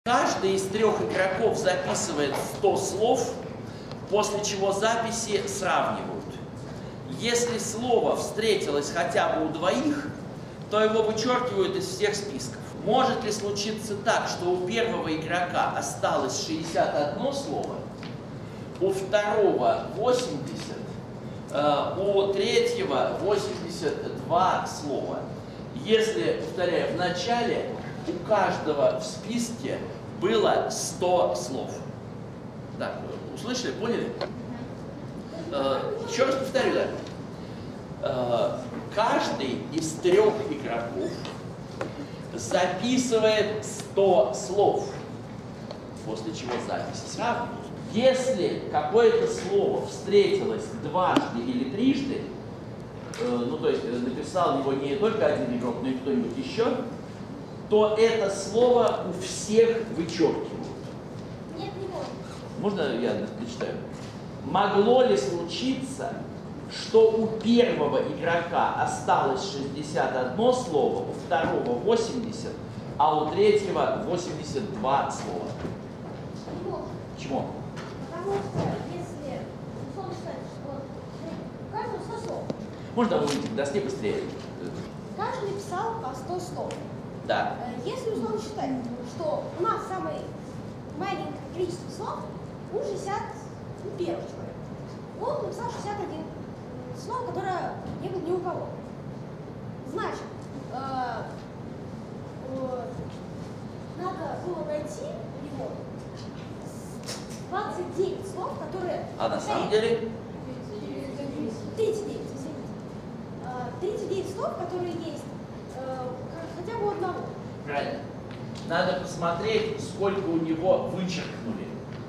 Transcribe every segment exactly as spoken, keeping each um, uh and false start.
Каждый из трех игроков записывает сто слов, после чего записи сравнивают. Если слово встретилось хотя бы у двоих, то его вычеркивают из всех списков. Может ли случиться так, что у первого игрока осталось шестьдесят одно слово, у второго восемьдесят, у третьего восемьдесят два слова? Если, повторяю, в начале у каждого в списке было сто слов. Так, услышали, поняли? Еще раз повторю, да. Каждый из трех игроков записывает сто слов, после чего записи сравнивают. Если какое-то слово встретилось дважды или трижды, ну то есть написал его не только один игрок, но и кто-нибудь еще, то это слово у всех вычеркивают. Нет, не может. Можно я дочитаю? Могло ли случиться, что у первого игрока осталось шестьдесят одно слово, у второго восемьдесят, а у третьего восемьдесят два слова? Не может. Почему? Потому что если условно считать, что у каждого сто слов. Можно выйти к доске быстрее? Каждый написал по сто слов. Да. Если условно считать, что у нас самое маленькое количество слов у шестьдесят первого человека, он написал шестьдесят один слов, которое не было ни у кого. Значит, э, э, надо было найти у него двадцать девять слов, которые... А на самом деле? тридцать девять, извините. тридцать девять слов, которые есть э, хотя бы у одного. Правильно. Надо посмотреть, сколько у него вычеркнули.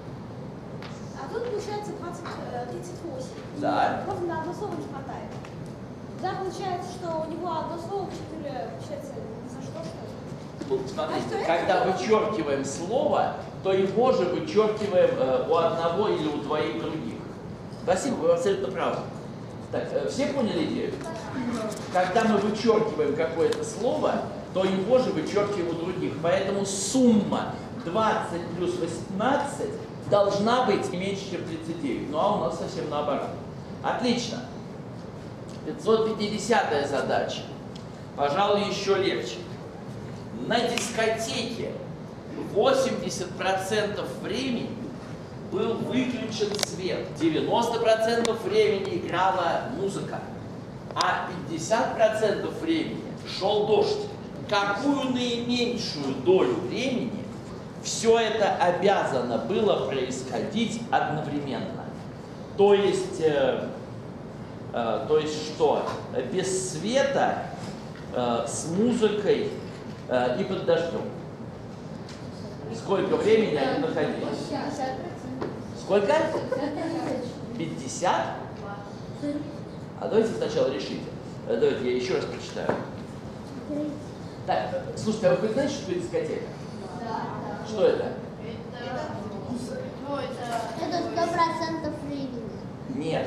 А тут получается двадцать, тридцать восемь. Да. И ровно на одно слово не хватает. Да, получается, что у него одно слово вычеркнули, получается, ни за что, что ли? Вот смотрите, А что когда это? вычеркиваем слово, то его же вычеркиваем э, у одного или у двоих других. Спасибо, вы абсолютно правы. Так, э, все поняли идею? Когда мы вычеркиваем какое-то слово, то его же вычеркиваем у других. Поэтому сумма двадцать плюс восемнадцать должна быть не меньше, чем тридцать девять. Ну а у нас совсем наоборот. Отлично. пятьсот пятидесятая задача. Пожалуй, еще легче. На дискотеке восемьдесят процентов времени был выключен свет, девяносто процентов времени играла музыка, а пятьдесят процентов времени шел дождь. Какую наименьшую долю времени все это обязано было происходить одновременно? То есть, э, э, то есть что? Без света, э, с музыкой э, и под дождем. Сколько времени они находились? Сколько? пятьдесят? А давайте сначала решите. Давайте я еще раз прочитаю. Так, слушайте, а вы хоть знаете, что это дискотека? Да. Что это? Это сто процентов времени. Нет.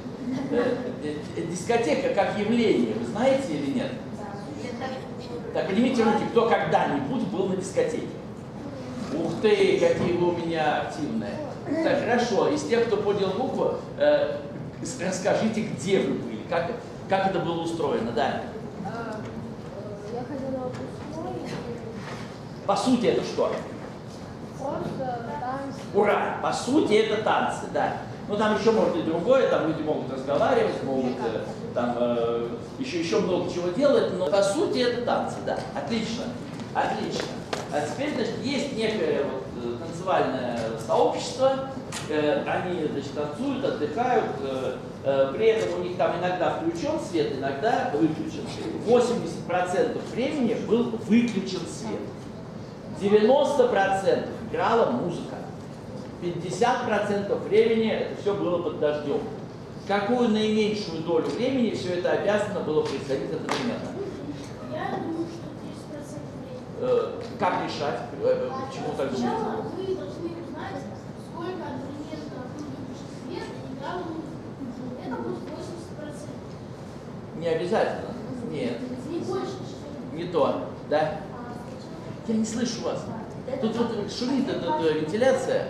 Дискотека как явление, вы знаете или нет? Так, поднимите руки, кто когда-нибудь был на дискотеке? Ух ты, какие вы у меня активные. Так, хорошо, из тех, кто понял букву, э, расскажите, где вы были, как, как это было устроено, да? Я ходила в выпускной. По сути, это что? Просто танцы. Ура! По сути, это танцы, да. Ну, там еще может и другое, там люди могут разговаривать, могут э, там э, еще, еще много чего делать, но по сути, это танцы, да. Отлично, отлично. А теперь, значит, есть некое вот, танцевальное сообщество, э, они, значит, танцуют, отдыхают, э, э, при этом у них там иногда включен свет, иногда выключен. восемьдесят процентов времени был выключен свет. девяносто процентов играла музыка. пятьдесят процентов времени это все было под дождем. Какую наименьшую долю времени все это обязано было происходить одновременно? Я думаю, что тридцать процентов времени. Э, как решать? Э, почему так думаете? Сначала вы должны узнать, сколько одновременно выключен свет и играла музыка. Это будет восемьдесят процентов. Не обязательно. Нет. Не больше, чем Не то. Да? Я не слышу вас. Тут вот шумит эта эта вентиляция.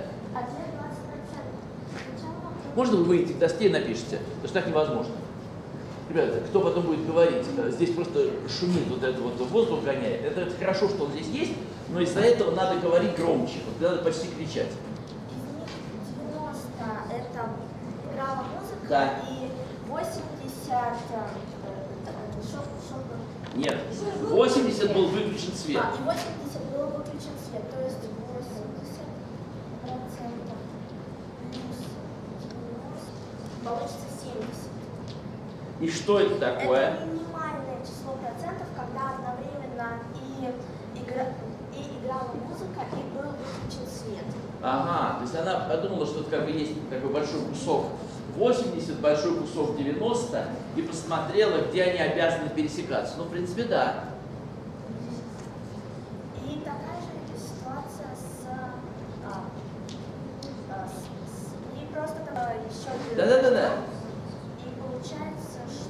Можно вы выйти к доске и напишите? Потому что так невозможно. Ребята, кто потом будет говорить, здесь просто шумит вот этот вот воздух гоняет. Это, это хорошо, что он здесь есть, но из-за этого надо говорить громче. Вот надо почти кричать. девяносто это играла музыка, Да. и восемьдесят шоп, шоп. Нет, восемьдесят был выключен свет. А, и восемьдесят было выключен свет, то есть восемьдесят процентов плюс девяносто получится семьдесят. И что это такое? Это минимальное число процентов, когда одновременно и, игра, и играла музыка, и был выключен свет. Ага, то есть она подумала, что это как бы есть такой большой кусок восемьдесят, большой кусок девяносто, и посмотрела, где они обязаны пересекаться. Ну, в принципе, да. И такая же ситуация с... А, а, с, с- и просто там еще... Да-да-да-да. И получается, что...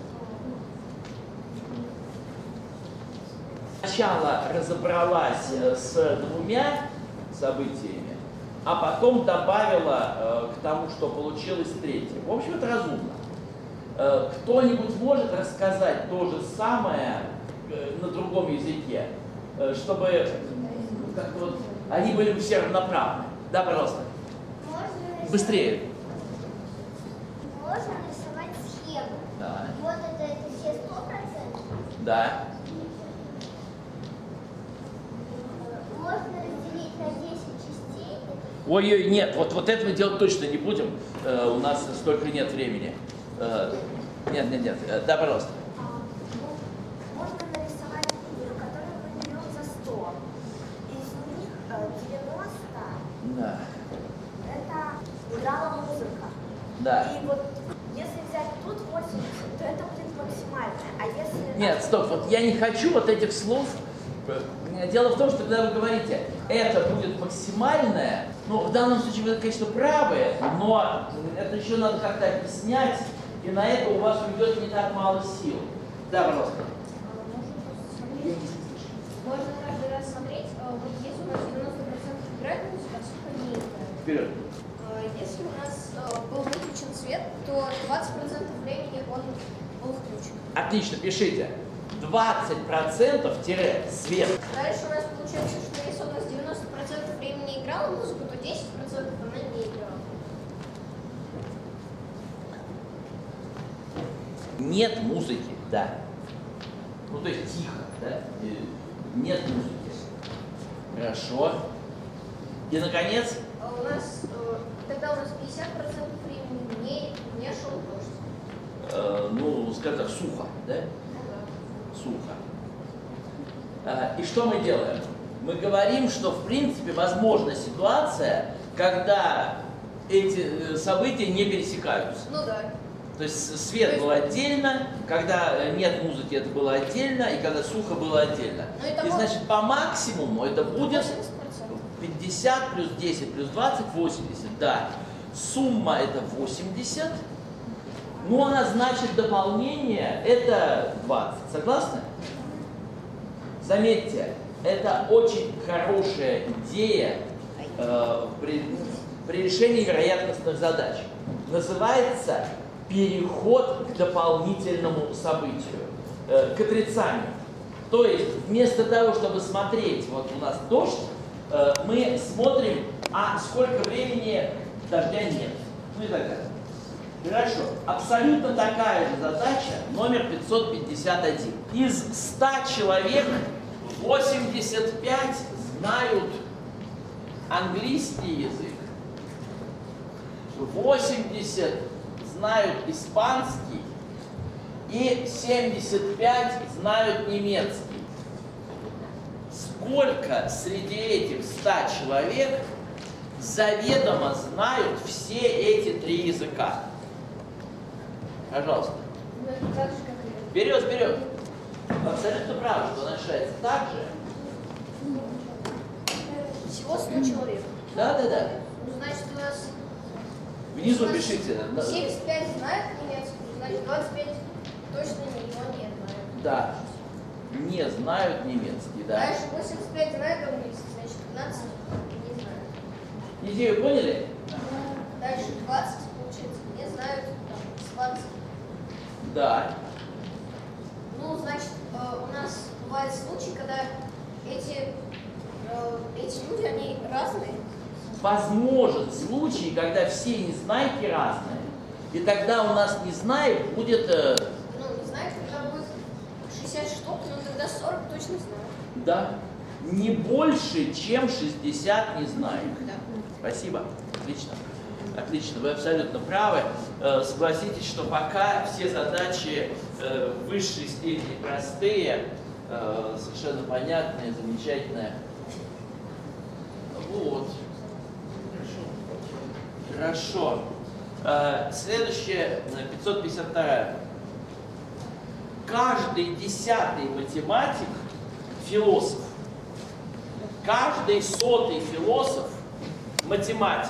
Сначала разобралась э, с двумя событиями, а потом добавила э, к тому, что получилось третье. В общем, это разумно. Э, кто-нибудь может рассказать то же самое э, на другом языке, э, чтобы э, как-то вот они были все равноправны? Да, пожалуйста. Можно Быстрее. Можно рисовать схему. Да. Вот это, это все сто процентов. Да. Можно разделить на десять частей. Ой-ой, нет, вот, вот этого делать точно не будем. Э, у нас столько нет времени. Э, нет, нет, нет. Э, да, пожалуйста. а, ну, можно нарисовать игры, которые мы берем за сто. Из них э, девяносто Да. это играла музыка. Да. И вот если взять тут восемьдесят, то это будет максимальное. А если... Нет, стоп, вот я не хочу вот этих слов. Дело в том, что когда вы говорите, это будет максимальное, ну, в данном случае вы, конечно, правы, но это еще надо как-то объяснять, и на это у вас уйдет не так мало сил. Да, пожалуйста. Можно каждый раз смотреть, вот если у нас девяносто процентов играет музыка, сколько не играет. Вперед. Если у нас был выключен свет, то двадцать процентов времени он был включен. Отлично, пишите. двадцать процентов тире свет. Дальше у нас получается, что если у нас девяносто процентов времени играла музыка, то десять процентов она не играла. Нет музыки, да. Ну, то есть тихо, да? И нет музыки. Хорошо. И, наконец, А у нас, э, тогда у нас пятьдесят процентов времени не, не шел дождь. э, ну, скажем так, сухо, да? Ну да. Сухо. А, и что мы делаем? Мы говорим, что, в принципе, возможна ситуация, когда эти э, события не пересекаются. Ну да. То есть свет был отдельно, когда нет музыки, это было отдельно, и когда сухо было отдельно. Ну, это И может- значит, по максимуму это будет восемьдесят процентов. пятьдесят плюс десять плюс двадцать, восемьдесят, да. Сумма это восемьдесят, ну она значит дополнение это двадцать. Согласны? Заметьте, это очень хорошая идея э, при, при решении вероятностных задач. Называется переход к дополнительному событию, э, к отрицанию. То есть вместо того, чтобы смотреть, вот у нас дождь, э, мы смотрим, а сколько времени дождя нет. Ну и так далее. Хорошо. Абсолютно такая же задача номер пятьсот пятьдесят один. Из ста человек восемьдесят пять знают английский язык, восемьдесят знают испанский и семьдесят пять знают немецкий. Сколько среди этих ста человек заведомо знают все эти три языка? Пожалуйста. Ну это так же, как и... Вперед, вперед. Абсолютно правы, что она решается так же. Всего сто человек. Да, да, да. Ну, значит, у нас Внизу пишите. Да, семьдесят пять знает немецкий, значит, двадцать пять точно его не знает. да. Не знают немецкий, да. Дальше восемьдесят пять знает английский, значит, пятнадцать, не знаю. Идею поняли? Дальше двадцать, получается, не знают, там, двадцать. Да. Ну, значит, э, у нас бывают случаи, когда эти, э, эти люди, они разные. Возможен случай, когда все незнайки разные, и тогда у нас незнаек будет... Э... Ну, не знаю, когда будет шестьдесят штук, но тогда сорок точно знаю. Да. Не больше, чем шестьдесят незнаек. Да. Спасибо. Отлично. Отлично, вы абсолютно правы. Э, согласитесь, что пока все задачи э, в высшей степени простые, э, совершенно понятные, замечательные. Вот. Хорошо. Э, следующее, пятьсот пятьдесят два. Каждый десятый математик – философ. Каждый сотый философ – математик.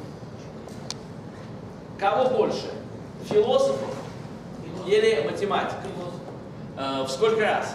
Кого больше? Философов или математиков? Э, в сколько раз?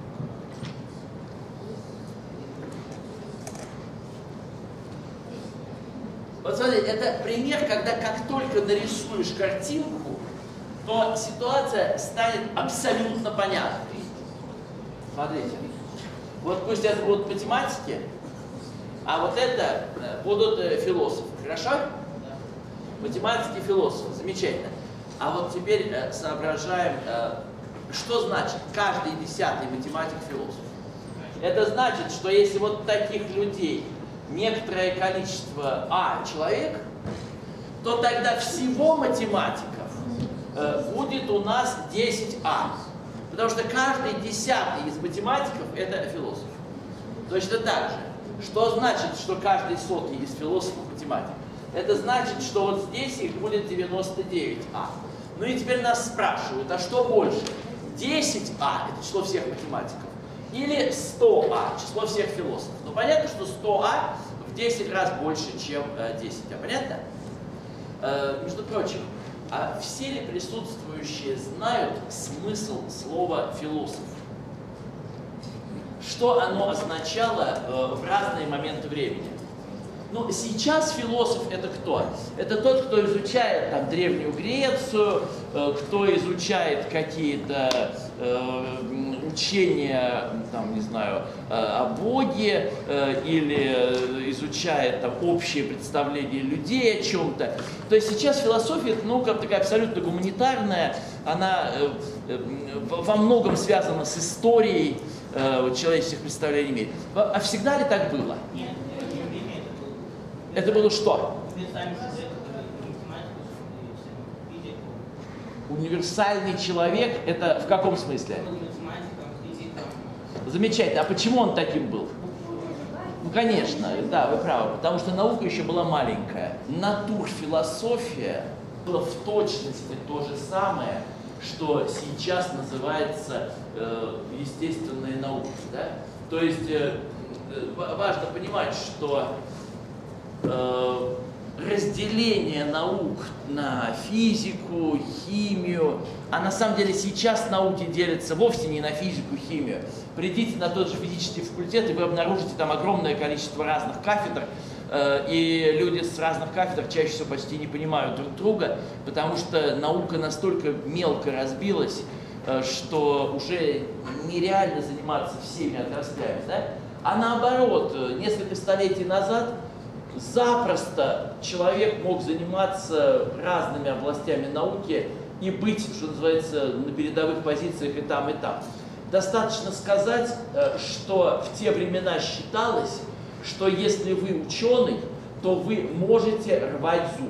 Вот смотрите, это пример, когда как только нарисуешь картинку, то ситуация станет абсолютно понятной. Смотрите, вот пусть это будут математики, а вот это будут философы. Хорошо? Математики, философы. Замечательно. А вот теперь э, соображаем, э, что значит каждый десятый математик, философ. Это значит, что если вот таких людей некоторое количество А человек, то тогда всего математиков э, будет у нас десять А. Потому что каждый десятый из математиков – это философ. Точно так же. Что значит, что каждый сотый из философов – математик? Это значит, что вот здесь их будет девяносто девять А. Ну и теперь нас спрашивают, а что больше? десять А – это число всех математиков, или сто А – число всех философов? Ну понятно, что сто А в десять раз больше, чем десять А. Понятно? Э, между прочим, а все ли присутствующие знают смысл слова «философ»? Что оно означало э, в разные моменты времени? Ну, сейчас философ – это кто? Это тот, кто изучает там Древнюю Грецию, э, кто изучает какие-то э, учения, там, не знаю, э, о Боге, э, или изучает там общее представление людей о чем-то. То есть сейчас философия – это наука такая абсолютно гуманитарная, она э, э, во многом связана с историей э, человеческих представлений в мире. А всегда ли так было? Это было что? Универсальный человек, это в каком смысле? Замечательно. А почему он таким был? Ну, конечно, да, вы правы, потому что наука еще была маленькая. Натурфилософия была в точности то же самое, что сейчас называется э, естественные науки. Да? То есть э, важно понимать, что разделение наук на физику, химию, а на самом деле сейчас науки делятся вовсе не на физику, химию. Придите на тот же физический факультет, и вы обнаружите там огромное количество разных кафедр, и люди с разных кафедр чаще всего почти не понимают друг друга, потому что наука настолько мелко разбилась, что уже нереально заниматься всеми отраслями. Да? А наоборот, несколько столетий назад запросто человек мог заниматься разными областями науки и быть, что называется, на передовых позициях и там, и там. Достаточно сказать, что в те времена считалось, что если вы ученый, то вы можете рвать зубы.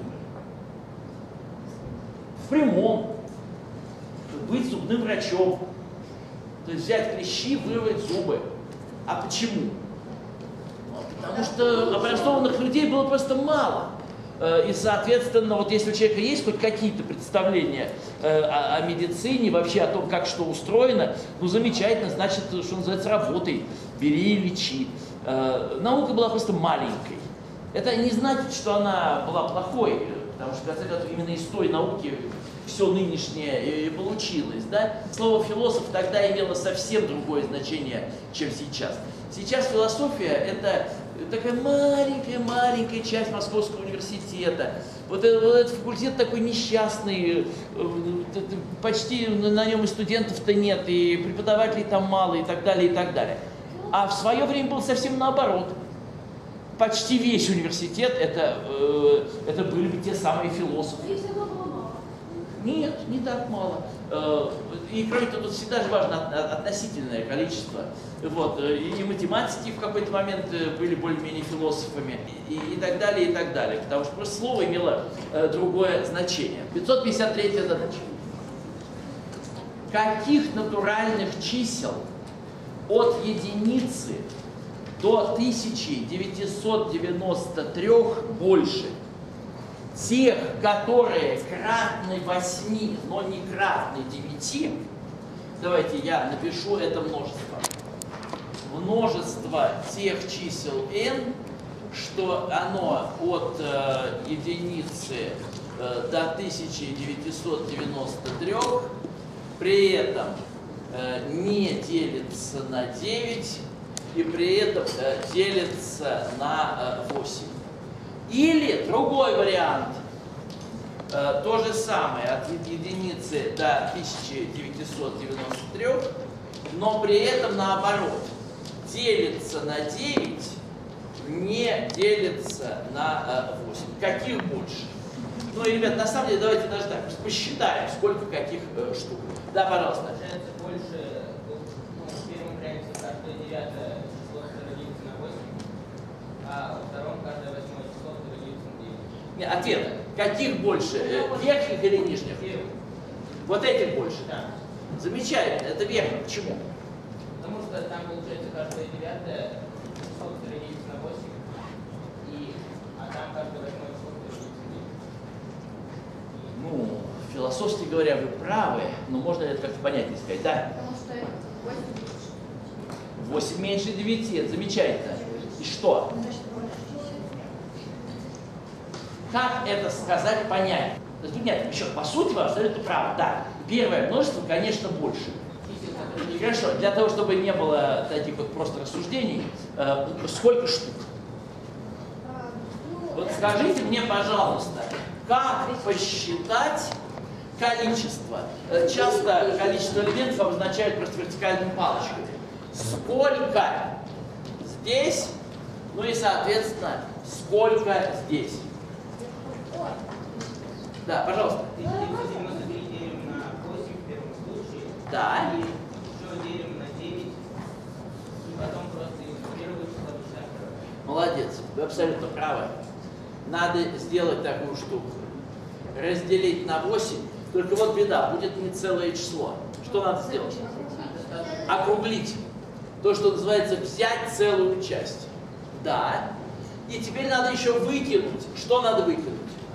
В прямом. Быть зубным врачом. То есть взять клещи, вырвать зубы. А почему? Потому что образованных людей было просто мало. И, соответственно, вот если у человека есть хоть какие-то представления о, о медицине, вообще о том, как что устроено, ну, замечательно, значит, что называется, работай, бери и лечи. Наука была просто маленькой. Это не значит, что она была плохой, потому что, в конце концов, именно из той науки все нынешнее и получилось. Да? Слово «философ» тогда имело совсем другое значение, чем сейчас. Сейчас философия – это такая маленькая-маленькая часть Московского университета. Вот, это, вот этот факультет такой несчастный, почти на нем и студентов-то нет, и преподавателей там мало, и так далее, и так далее. А в свое время было совсем наоборот. Почти весь университет это, э, это были бы те самые философы. Нет, не так мало. И кроме того, тут всегда же важно относительное количество. Вот. И математики в какой-то момент были более-менее философами, и, и так далее, и так далее. Потому что просто слово имело другое значение. пятьсот пятьдесят третья задача. Каких натуральных чисел от единицы до тысячи девятисот девяноста трёх больше? Тех, которые кратны восьми, но не кратны девяти, давайте я напишу это множество. Множество тех чисел n, что оно от э, единицы э, до тысячи девятисот девяноста трёх, при этом э, не делится на девять и при этом э, делится на э, восемь. Или другой вариант, э, то же самое, от единицы до тысячи девятисот девяноста трёх, но при этом наоборот, делится на девять, не делится на э, восемь. Каких больше? Ну и, ребят, на самом деле, давайте даже так, посчитаем, сколько каких э, штук. Да, пожалуйста. Получается больше, ну, в первом варианте каждое девятое число делится на восемь, а во втором каждое восьмое число делится на девять. Нет, ответ. Каких больше? Э, верхних или нижних? Первых. Вот этих больше? Да. Замечательно. Это верно. Почему? Потому что там получается каждое девятое число делится на восемь, и, а там каждое восьмое число делится на девять. Ну, философски говоря, вы правы, но можно это как-то понятнее сказать, да? Потому что восемь меньше. восемь меньше девяти, это замечательно. И что? Как это сказать понятно? То есть, нет, еще по сути вы абсолютно правы, да. Первое множество, конечно, больше. Хорошо, для того, чтобы не было таких вот просто рассуждений, э, сколько штук? Вот скажите мне, пожалуйста, как посчитать количество? Э, часто количество элементов обозначают просто вертикальной палочкой. Сколько здесь, ну и, соответственно, сколько здесь? Да, пожалуйста. тысяча девятьсот девяносто три делим на восемь в первом случае. Да. И еще делим на девять. И потом просто из первого числа вычитаем второе. Молодец, вы абсолютно правы. Надо сделать такую штуку. Разделить на восемь, только вот беда, будет не целое число. Что надо сделать? Округлить. То, что называется взять целую часть. Да. И теперь надо еще выкинуть. Что надо выкинуть?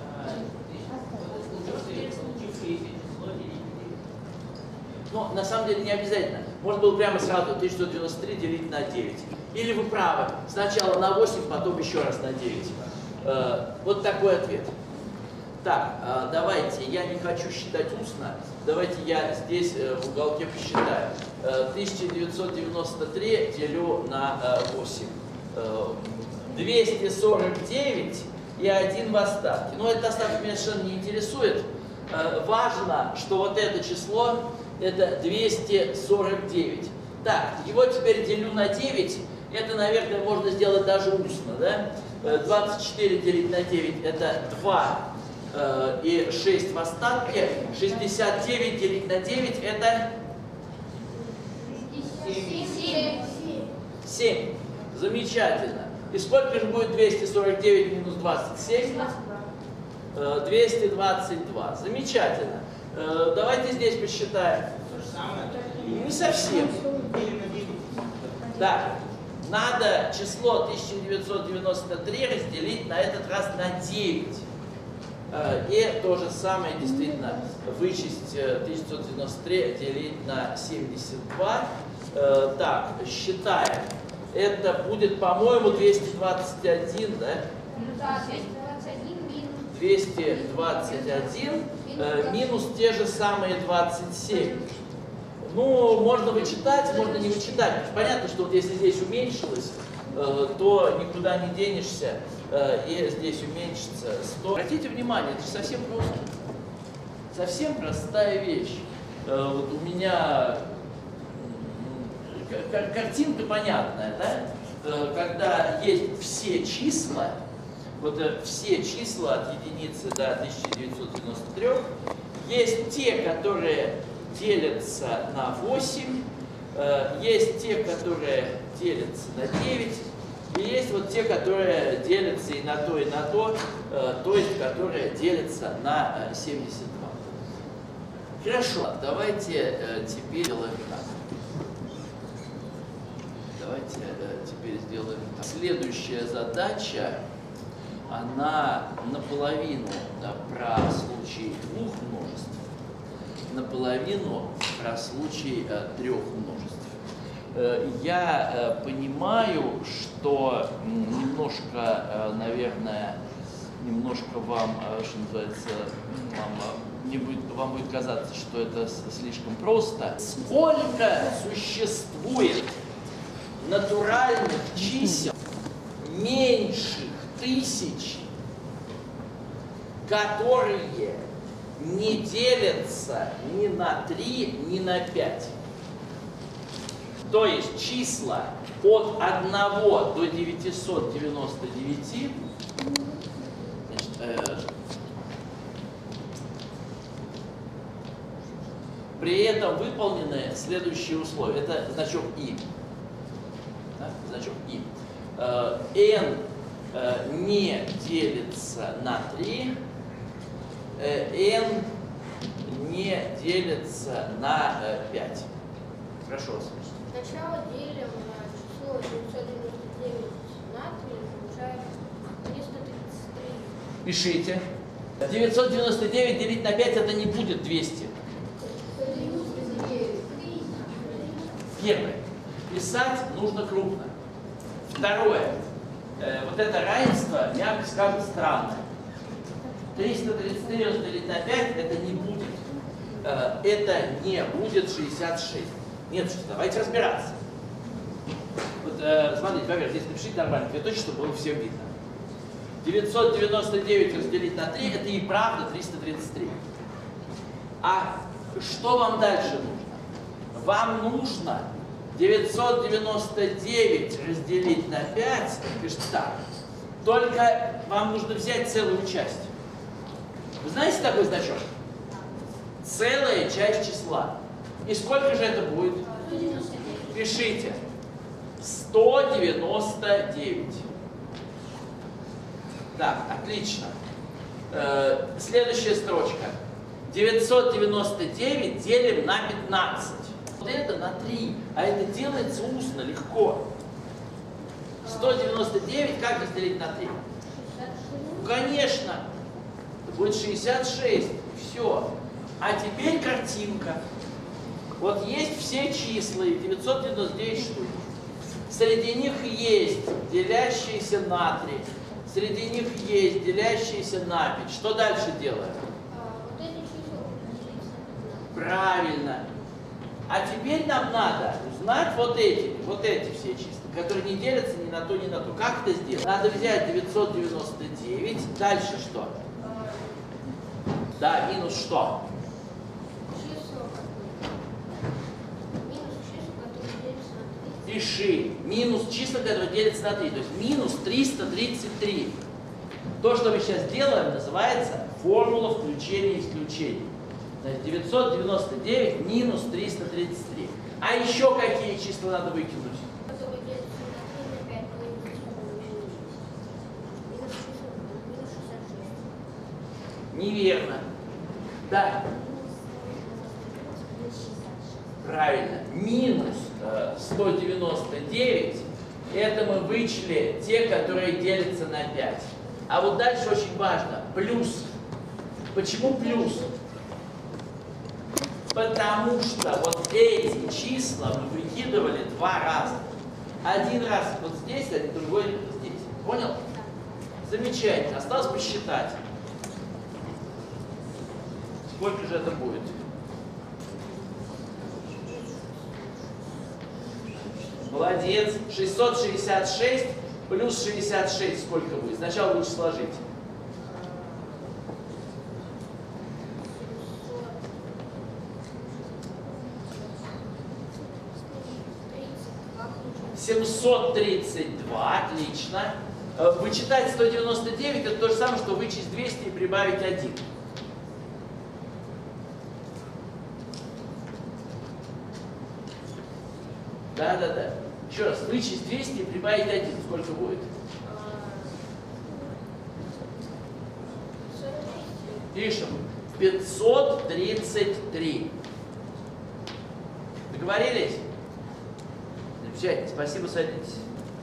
Но на самом деле не обязательно. Можно было прямо сразу тысяча сто девяносто три делить на девять. Или вы правы, сначала на восемь, потом еще раз на девять. Э, вот такой ответ. Так, э, давайте, я не хочу считать устно, давайте я здесь э, в уголке посчитаю. Э, тысяча девятьсот девяносто три делю на э, восемь. Э, двести сорок девять и один в остатке. Но этот остаток меня совершенно не интересует. Э, важно, что вот это число это двести сорок девять. Так, его теперь делю на девять. Это, наверное, можно сделать даже устно, да? двадцать четыре делить на девять это два э, и шесть в остатке. шестьдесят девять делить на девять это семь. Замечательно. И сколько же будет двести сорок девять минус двадцать семь? Э, двести двадцать два. Замечательно. Э, давайте здесь посчитаем. То же самое. Не совсем. Делим на девять. Да. Надо число тысяча девятьсот девяносто три разделить на этот раз на девять. Э, И то же самое действительно вычесть тысяча девятьсот девяносто три делить на семьдесят два. Э, Так, считаем. Это будет, по-моему, двести двадцать один, да? Да, двести двадцать один минус. двести двадцать один э, минус те же самые двадцать семь. Ну, можно вычитать, можно не вычитать. Понятно, что вот если здесь уменьшилось, э, то никуда не денешься, э, и здесь уменьшится сто. Обратите внимание, это же совсем просто. Совсем простая вещь. Э, вот у меня э, картинка понятная, да? Э, когда есть все числа, вот э, все числа от единицы до тысяча девятьсот девяносто трёх, есть те, которые делятся на восемь, э, есть те, которые делятся на девять, и есть вот те, которые делятся и на то, и на то, э, то есть которые делятся на э, семьдесят два. Хорошо, давайте э, теперь сделаем так. Давайте э, теперь сделаем так. Следующая задача, она наполовину да, про случай двух множеств, наполовину про случай э, трех множеств. Э, я э, понимаю, что немножко, э, наверное, немножко вам, э, что называется, вам, не будет, вам будет казаться, что это слишком просто. Сколько существует натуральных чисел меньших тысячи, которые не делятся ни на три, ни на пять. То есть числа от одного до девятисот девяноста девяти, значит, э, при этом выполнены следующие условия. Это значок и. Да? Значок и. Э, n э, не делится на три. n не делится на пять. Прошу вас. Сначала делим на число девятьсот девяносто девять на три, получаем триста тридцать три. Пишите. девятьсот девяносто девять делить на пять это не будет двести. Первое. Писать нужно крупно. Второе. Э, вот это равенство, мягко скажем, странное. триста тридцать три разделить на пять это не будет. Э, это не будет шестьдесят шесть. Нет, что, давайте разбираться. Вот э, смотрите, поверьте, здесь напишите нормально две точки, чтобы было всем видно. девятьсот девяносто девять разделить на три это и правда триста тридцать три. А что вам дальше нужно? Вам нужно девятьсот девяносто девять разделить на пять, пишите так. Только вам нужно взять целую часть. Вы знаете такой значок? Целая часть числа. И сколько же это будет? Пишите. сто девяносто девять. Так, отлично. Э, следующая строчка. девятьсот девяносто девять делим на пятнадцать. Вот это на три, а это делается устно, легко. сто девяносто девять как разделить на три? Ну, конечно. Это будет шестьдесят шесть. Все. А теперь картинка. Вот есть все числа, девятьсот девяносто девять штук. Среди них есть делящиеся на три. Среди них есть делящиеся на пять. Что дальше делаем? Вот эти числа делиться на пятнадцать. Правильно. А теперь нам надо узнать вот эти, вот эти все числа, которые не делятся ни на то, ни на то. Как это сделать? Надо взять девятьсот девяносто девять. Дальше что? Да, минус что? Число минус числа, которые делятся на три. Пиши. Минус числа, которые делятся на три. То есть минус триста тридцать три. То, что мы сейчас делаем, называется формула включения и исключения. Значит, девятьсот девяносто девять минус триста тридцать три. А еще какие числа надо выкинуть? Которые делятся на три, на пять, минус шестьдесят шесть. Неверно. Да. Правильно. Минус э, сто девяносто девять. Это мы вычли те, которые делятся на пять. А вот дальше очень важно. Плюс. Почему плюс? Потому что вот эти числа мы выкидывали два раза. Один раз вот здесь, а другой здесь. Понял? Замечательно. Осталось посчитать. Сколько же это будет? Молодец. шестьсот шестьдесят шесть плюс шестьдесят шесть сколько будет? Сначала лучше сложить. семьсот тридцать два, отлично. Вычитать сто девяносто девять это то же самое, что вычесть двести и прибавить один. Да, да, да. Еще раз, вычесть двести и прибавить один. Сколько будет? Пишем. пятьсот тридцать три. Договорились? Замечательно. Спасибо, садитесь.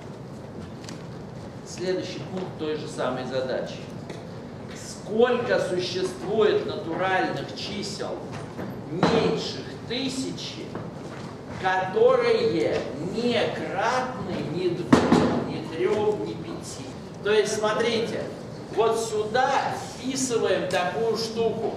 Следующий пункт той же самой задачи. Сколько существует натуральных чисел меньших тысячи, которые не кратны ни двум, ни трем, ни пяти? То есть, смотрите, вот сюда вписываем такую штуку.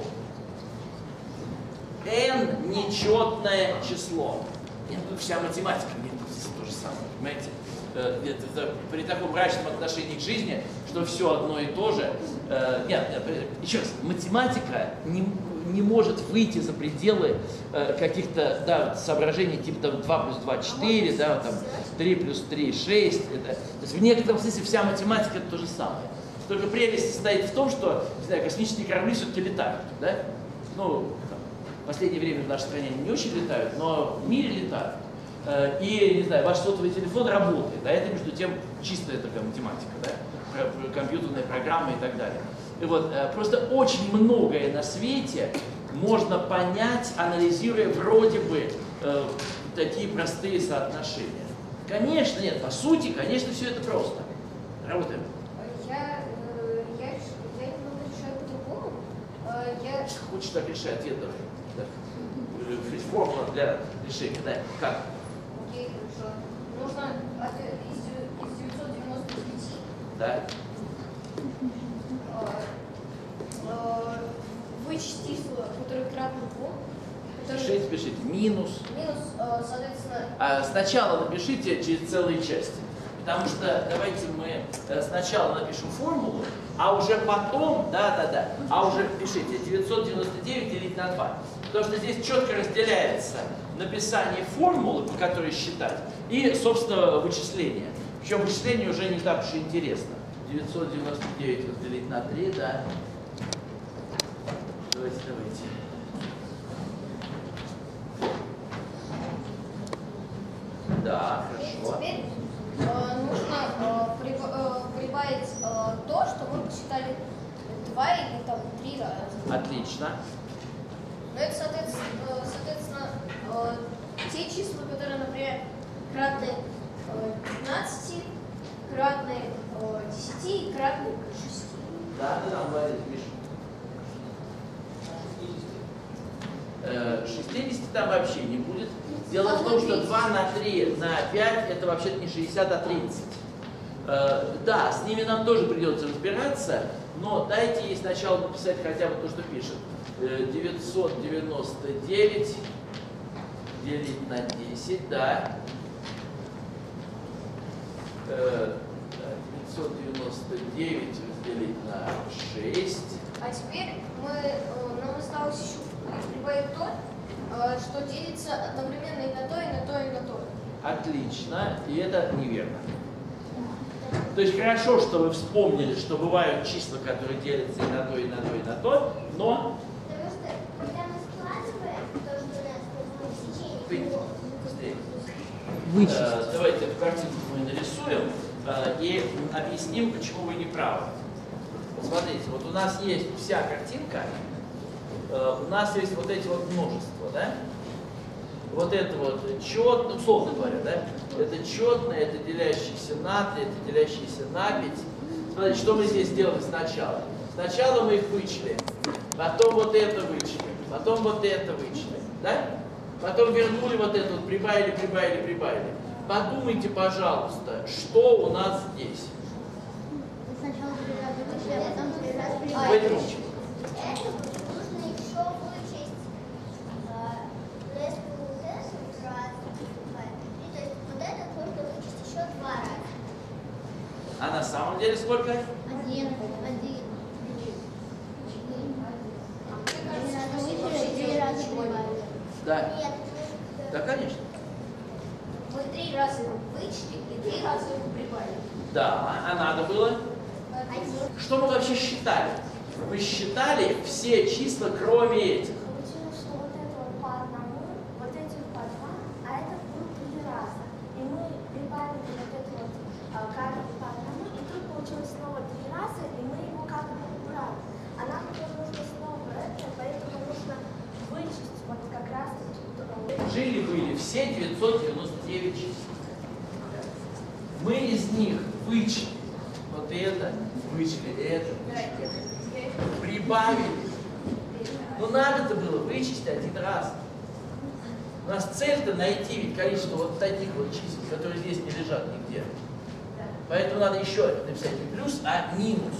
n нечетное число. Нет, ну, вся математика, нет, здесь то же самое, понимаете? Это, это, при таком мрачном отношении к жизни, что все одно и то же. Э, нет, нет, еще раз, математика не, не может выйти за пределы э, каких-то да, соображений типа там, два плюс два четыре, да, там, три плюс три шесть. Это, то есть в некотором смысле вся математика это то же самое. Только прелесть состоит в том, что не знаю, космические корабли все-таки летают. Да? Ну, там, в последнее время в нашей стране они не очень летают, но в мире летают. И, не знаю, ваш сотовый телефон работает, а это, между тем, чистая такая математика, да? Компьютерные программы и так далее. И вот, просто очень многое на свете можно понять, анализируя вроде бы э, такие простые соотношения. Конечно, нет, по сути, конечно, все это просто. Работаем. Я, э, я, я немного решаю по-другому. Э, я... Хочешь так решать, ответ давай. Да. Формула для решения, да? Как? Окей, хорошо. Нужно от, из, из девятьсот девяносто пяти Да. э, э, вычесть числа, которые кратны двум. Пишите, пишите. Минус. Минус, э, соответственно... А сначала напишите через целые части. Потому что давайте мы сначала напишем формулу, а уже потом, да, да, да, а уже пишите девятьсот девяносто девять делить на два. Потому что здесь четко разделяется написание формулы, по которой считать, и, собственно, вычисление. Причем вычисление уже не так уж и интересно. девятьсот девяносто девять разделить на три, да. Давайте, давайте. Да, хорошо. Теперь э, нужно э, приб, э, прибавить э, то, что мы посчитали два или там три раза. Отлично. Но это, соответственно, э, соответственно э, те числа, которые, например, кратны э, пятнадцати, кратны э, десяти и кратны шести. Да, да, да, молодец, Миша. шестидесяти там вообще не будет. Дело в том, что два на три на пять это вообще-то не шестьдесят, а тридцать. Э, да, с ними нам тоже придется разбираться, но дайте ей сначала написать хотя бы то, что пишет. Э, девятьсот девяносто девять делить на десять, да. Э, девятьсот девяносто девять разделить на шесть. А теперь мы, э, нам осталось еще прибавить то, э, что делится одновременно и на то, и на то, и на то. Отлично, и это неверно. То есть хорошо, что вы вспомнили, что бывают числа, которые делятся и на то, и на то, и на то, но... Потому что, когда мы складываем то, что у нас в сечении, Быстрее. Э, давайте эту картинку мы нарисуем э, и объясним, почему вы не правы. Смотрите, вот у нас есть вся картинка, э, у нас есть вот эти вот множества, да? Вот это вот четно, условно говоря, да? Это четное, это делящиеся на три, это делящиеся на пять. Смотрите, что мы здесь сделали сначала. Сначала мы их вычли, потом вот это вычли, потом вот это вычли, да? Потом вернули вот это, вот, прибавили, прибавили, прибавили. Подумайте, пожалуйста, что у нас здесь? сначала три раза вычли, а потом три раза В прибавили. этом числе. Это нужно еще вычесть респу вот это раз. И то есть вот это тоже сколько? Один. Один. Да. Нет, Да, конечно. Мы три раза его вычли и три раза его прибавили. Да, а надо было? один. Что мы вообще считали? Мы считали все числа, кроме этих. Получилось, что вот это вот по одному, вот эти по два, а это было три раза. И мы прибавили вот это вот а, каждый по одному, и тут получилось снова три раза, и мы его как бы убрали. А нам потом нужно снова это, поэтому нужно вычесть вот как раз таки. Жили-были все девятьсот девяносто девять чисел. Мы из них вычли вот это, вычли это, вычли это. Прибавили. Но надо-то было вычесть один раз. У нас цель-то найти ведь количество вот таких вот чисел, которые здесь не лежат нигде. Поэтому надо еще написать не плюс, а минус.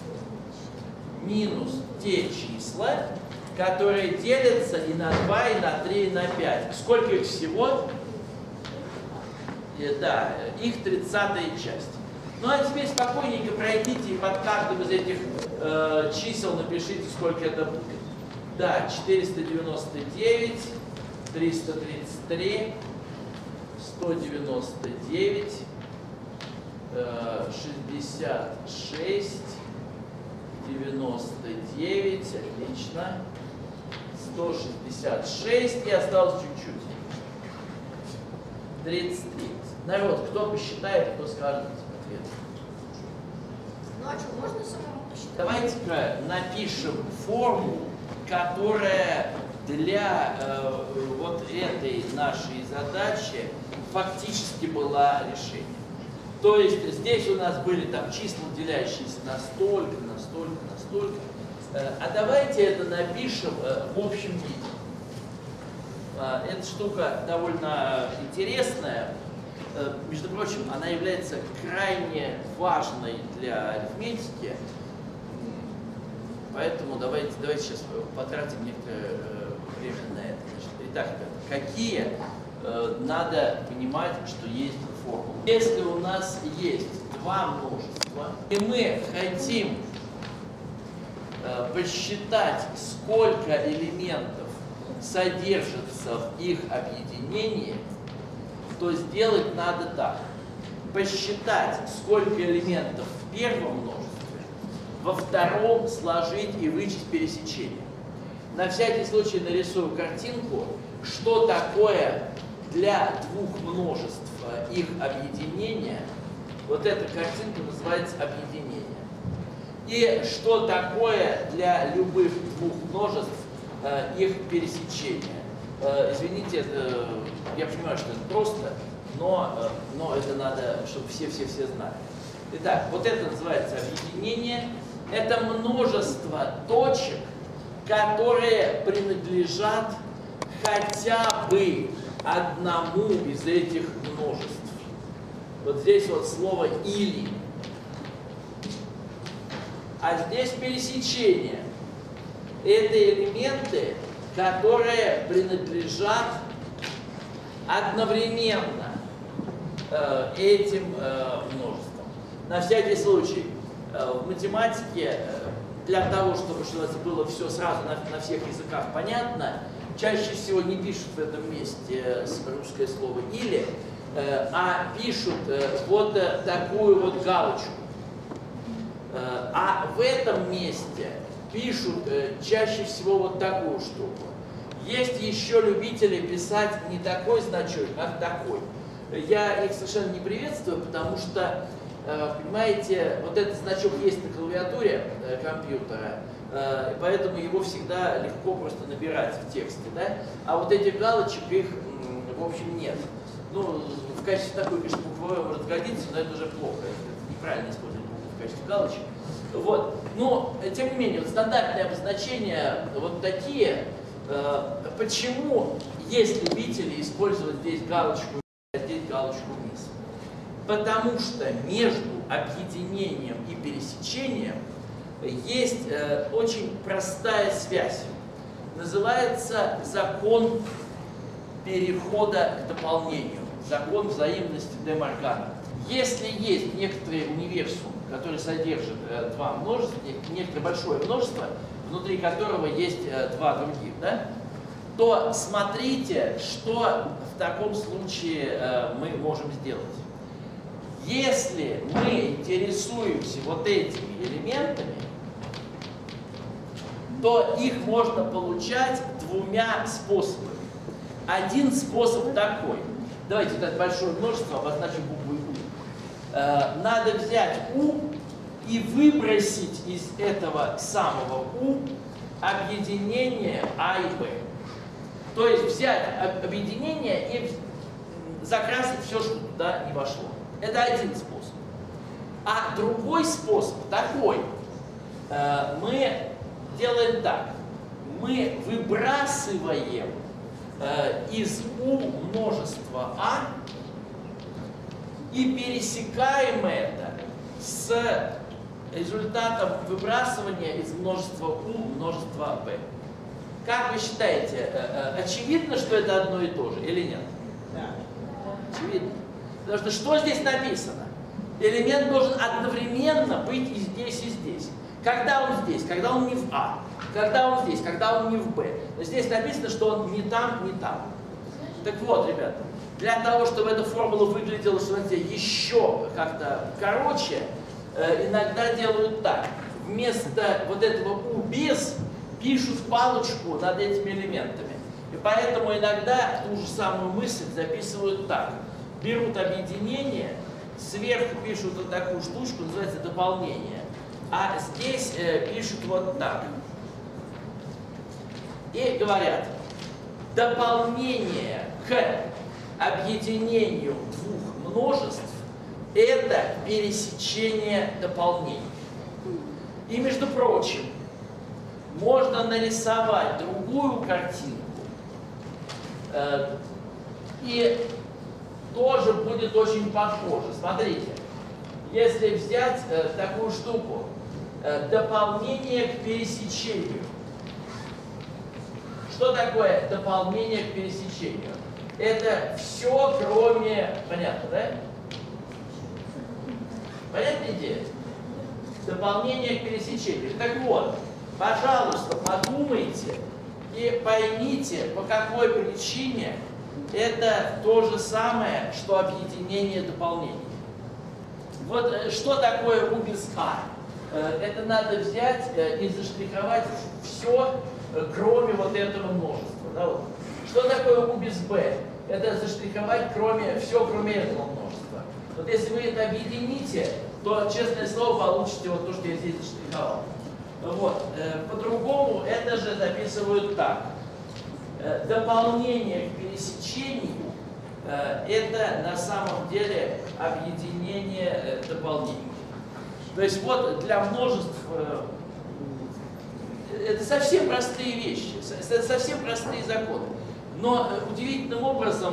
Минус те числа, которые делятся и на два, и на три, и на пять. Сколько их всего? И, да, их тридцатая часть. Ну а теперь спокойненько пройдите и под каждым из этих э, чисел напишите, сколько это будет. Да, четыреста девяносто девять, триста тридцать три, сто девяносто девять, э, шестьдесят шесть, девяносто девять, отлично. сто шестьдесят шесть и осталось чуть-чуть. тридцать три. Народ, кто посчитает, кто скажет ответ. Ну а что, можно самому посчитать? Давайте-ка напишем форму, которая для э, вот этой нашей задачи фактически была решением. То есть здесь у нас были там числа, делящиеся на столько, на столько, на столько. А давайте это напишем в общем виде. Эта штука довольно интересная. Между прочим, она является крайне важной для арифметики. Поэтому давайте, давайте сейчас потратим некоторое время на это. Значит, итак, ребята, какие надо понимать, что есть формулы. Если у нас есть два множества, и мы хотим посчитать, сколько элементов содержится в их объединении, то сделать надо так. Посчитать, сколько элементов в первом множестве, во втором сложить и вычесть пересечение. На всякий случай нарисую картинку, что такое для двух множеств их объединения. Вот эта картинка называется объединение. И что такое для любых двух множеств э, их пересечение. Э, извините, это, я понимаю, что это просто, но, э, но это надо, чтобы все-все-все знали. Итак, вот это называется объединение. Это множество точек, которые принадлежат хотя бы одному из этих множеств. Вот здесь вот слово «или». А здесь пересечение. Это элементы, которые принадлежат одновременно э, этим э, множествам. На всякий случай, э, в математике, э, для того, чтобы что было все сразу на, на всех языках понятно, чаще всего не пишут в этом месте русское слово «или», э, а пишут э, вот э, такую вот галочку. А в этом месте пишут э, чаще всего вот такую штуку. Есть еще любители писать не такой значок, а такой. Я их совершенно не приветствую, потому что, э, понимаете, вот этот значок есть на клавиатуре э, компьютера, э, поэтому его всегда легко просто набирать в тексте, да? А вот этих галочек, их, в общем, нет. Ну, в качестве такой, конечно, буквы может годиться, но это уже плохо, это неправильно использовать буквы в качестве галочек. Вот. Но, тем не менее, вот стандартные обозначения вот такие. Э, почему есть любители использовать здесь галочку, а здесь галочку вниз? Потому что между объединением и пересечением есть э, очень простая связь. Называется закон перехода к дополнению, закон взаимности де Моргана. Если есть некоторый универсум, который содержит э, два множества, некоторое большое множество, внутри которого есть э, два других, да, то смотрите, что в таком случае э, мы можем сделать. Если мы интересуемся вот этими элементами, то их можно получать двумя способами. Один способ такой. Давайте это большое множество обозначим буквой У. Э, надо взять У и выбросить из этого самого У объединение А и Б. То есть взять объединение и закрасить все, что туда не вошло. Это один способ. А другой способ такой. Э, мы делаем так. Мы выбрасываем э, из У множество А и пересекаем это с результатом выбрасывания из множества У множество Б. Как вы считаете, э, э, очевидно, что это одно и то же или нет? Да. Очевидно. Потому что что здесь написано? Элемент должен одновременно быть и здесь, и здесь. Когда он здесь? Когда он не в А. Когда он здесь? Когда он не в Б. Но здесь написано, что он не там, не там. Так вот, ребята, для того, чтобы эта формула выглядела, что еще как-то короче, э, иногда делают так. Вместо вот этого У без пишут палочку над этими элементами. И поэтому иногда ту же самую мысль записывают так. Берут объединение, сверху пишут вот такую штучку, называется дополнение. А здесь э, пишут вот так. И говорят, дополнение к объединению двух множеств – это пересечение дополнений. И, между прочим, можно нарисовать другую картинку, э, и тоже будет очень похоже. Смотрите, если взять э, такую штуку, э, дополнение к пересечению. Что такое дополнение к пересечению? Это все, кроме... Понятно, да? Понятная идея? Дополнение к пересечению. Так вот, пожалуйста, подумайте и поймите, по какой причине это то же самое, что объединение дополнений. Вот что такое У без А? Это надо взять и заштриховать все, кроме вот этого множества. Да, вот. Что такое У без Б? Это заштриховать кроме, все, кроме этого множества. Вот если вы это объедините, то, честное слово, получите вот то, что я здесь заштриховал. Вот. По-другому это же записывают так. Дополнение к пересечению – это на самом деле объединение дополнений. То есть вот для множеств это совсем простые вещи, совсем простые законы. Но удивительным образом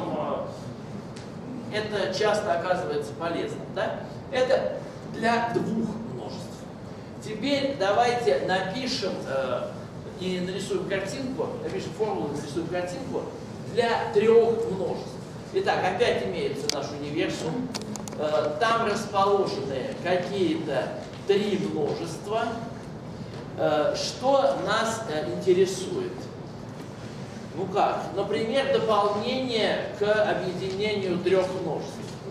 это часто оказывается полезным. Да? Это для двух множеств. Теперь давайте напишем э, и нарисуем картинку, напишем формулу, нарисуем картинку для трех множеств. Итак, опять имеется наш универсум. Э, там расположены какие-то три множества. Э, что нас э, интересует? Ну как? Например, дополнение к объединению трех множеств.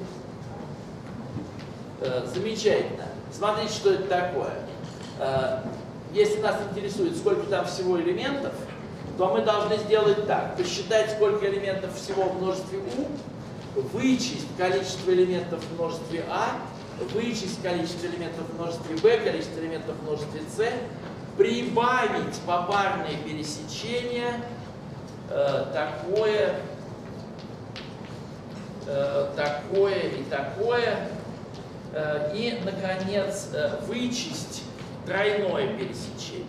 Э, замечательно. Смотрите, что это такое. Э, если нас интересует, сколько там всего элементов, то мы должны сделать так. Посчитать, сколько элементов всего в множестве У, вычесть количество элементов в множестве А, вычесть количество элементов в множестве Б, количество элементов в множестве С, прибавить попарные пересечения, э, такое, э, такое и такое, э, и, наконец, э, вычесть тройное пересечение.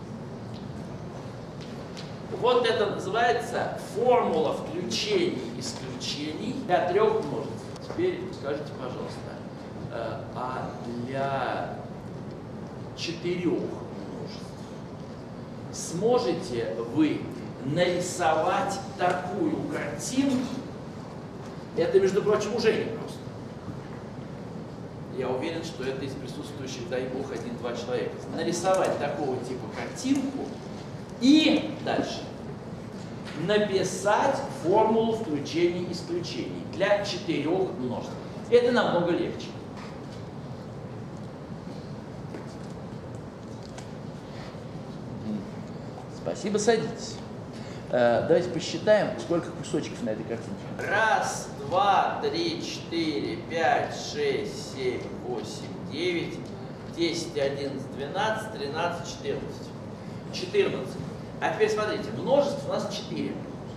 Вот это называется формула включений и исключений для трех множеств. Теперь скажите, пожалуйста, э, а для четырех множеств сможете вы нарисовать такую картинку? Это, между прочим, уже не просто. я уверен, что это из присутствующих, дай бог, один-два человека. Нарисовать такого типа картинку и дальше написать формулу включений и исключений для четырех множеств. Это намного легче. Спасибо, садитесь. Давайте посчитаем, сколько кусочков на этой картинке. Раз, два, три, четыре, пять, шесть, семь, восемь, девять, десять, одиннадцать, двенадцать, тринадцать, четырнадцать. четырнадцать. А теперь смотрите, множеств у нас четыре.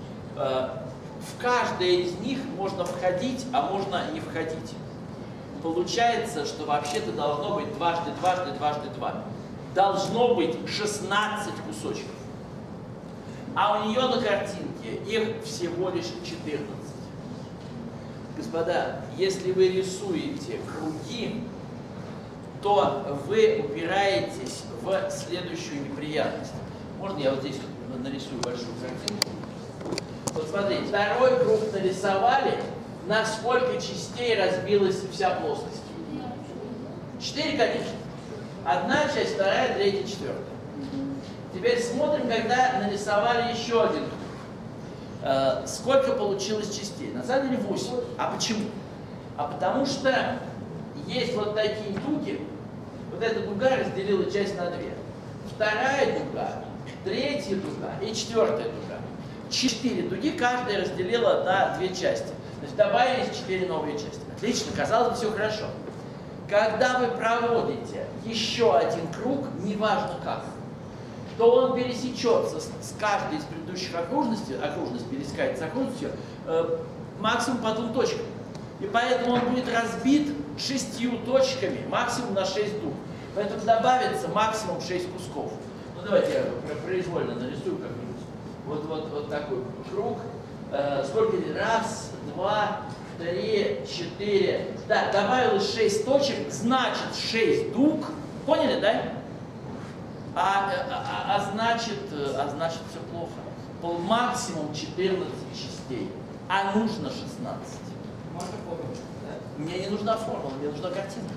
В каждое из них можно входить, а можно не входить. Получается, что вообще-то должно быть дважды, дважды, дважды, два. Должно быть шестнадцать кусочков. А у нее на картинке их всего лишь четырнадцать. Господа, если вы рисуете круги, то вы упираетесь в следующую неприятность. Можно я вот здесь нарисую большую картинку? Вот смотрите, второй круг нарисовали, на сколько частей разбилась вся плоскость? Четыре, конечно. Одна часть, вторая, третья, четвертая. Теперь смотрим, когда нарисовали еще один круг. Э, сколько получилось частей? На самом деле восемь. А почему? А потому что есть вот такие дуги. Вот эта дуга разделила часть на две. Вторая дуга, третья дуга и четвертая дуга. Четыре дуги каждая разделила на две части. Значит, добавились четыре новые части. Отлично, казалось бы, все хорошо. Когда вы проводите еще один круг, неважно как, то он пересечется с, с каждой из предыдущих окружностей, окружность пересекается с окружностью, э, максимум по двум точкам. И поэтому он будет разбит шестью точками, максимум на шесть дуг. Поэтому добавится максимум шесть кусков. Ну давайте я произвольно нарисую как-нибудь. Вот, вот, вот такой круг. Э, сколько здесь? Раз, два, три, четыре. Да, добавилось шесть точек, значит шесть дуг. Поняли, да? А, а, а, значит, а значит все плохо. Пол максимум четырнадцать частей, а нужно шестнадцать. Можно формулу, да? Мне не нужна формула, мне нужна картинка.